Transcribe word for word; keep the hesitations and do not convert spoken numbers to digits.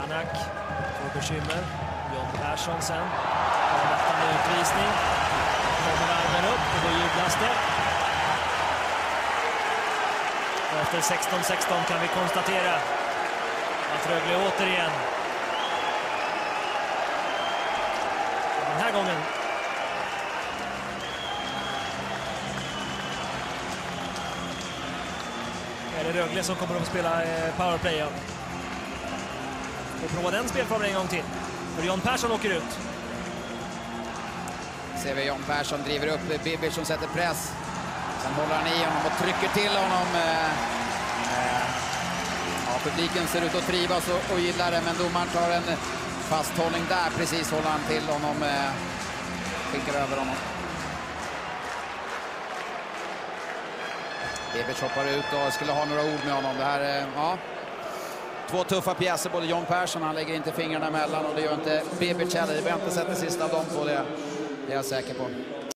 Banak får bekymmer. John Persson sen. Avvaktande utvisning. Kommer armen upp och då jublas det. Och efter sexton sexton kan vi konstatera att Rögle återigen den här gången är det Rögle som kommer att spela powerplay. Och prova den spelformen en gång till. För John Persson åker ut. Ser vi John Persson driver upp Bibic som sätter press. Sen håller han i honom och trycker till honom. Ja, publiken ser ut att trivas och, och gillar det, men domaren tar en fasthållning där. Precis håller han till honom. Skickar över honom. Bibic hoppar ut och skulle ha några ord med honom. Det här, ja... Två tuffa pjäser, både John Persson, han lägger inte fingrarna emellan, och det gör inte Bibic heller. Vi har inte sett det sista av dem på det, det är jag säker på.